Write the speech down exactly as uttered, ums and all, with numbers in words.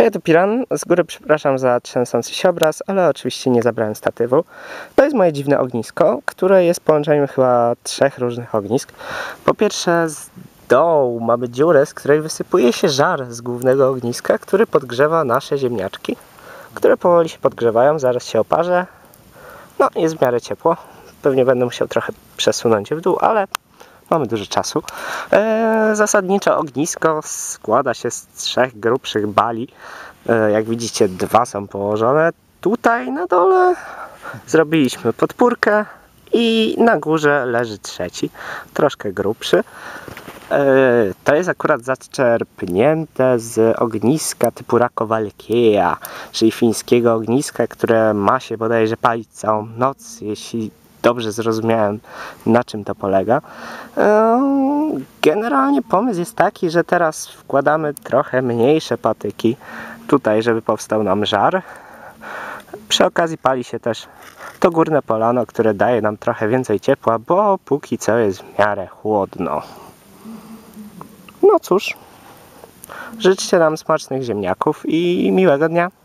Hej, to Piran. Z góry przepraszam za trzęsący się obraz, ale oczywiście nie zabrałem statywu. To jest moje dziwne ognisko, które jest połączeniem chyba trzech różnych ognisk. Po pierwsze, z dołu mamy dziurę, z której wysypuje się żar z głównego ogniska, który podgrzewa nasze ziemniaczki, które powoli się podgrzewają, zaraz się oparzę. No, jest w miarę ciepło. Pewnie będę musiał trochę przesunąć w dół, ale mamy dużo czasu. Eee, zasadniczo ognisko składa się z trzech grubszych bali. Eee, jak widzicie, dwa są położone. Tutaj na dole zrobiliśmy podpórkę i na górze leży trzeci, troszkę grubszy. Eee, to jest akurat zaczerpnięte z ogniska typu Rakowalkieja, czyli fińskiego ogniska, które ma się bodajże palić całą noc, jeśli dobrze zrozumiałem, na czym to polega. Generalnie pomysł jest taki, że teraz wkładamy trochę mniejsze patyki tutaj, żeby powstał nam żar. Przy okazji pali się też to górne polano, które daje nam trochę więcej ciepła, bo póki co jest w miarę chłodno. No cóż, życzcie nam smacznych ziemniaków i miłego dnia.